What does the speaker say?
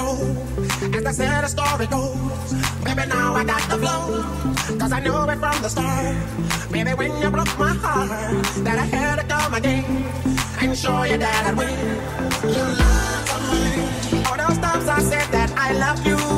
know, as I said, the story goes. Baby, now I got the flow, cause I knew it from the start. Baby, when you broke my heart, that I had to come again and show you that I'd win. You lied to me. All those times I said that I love you.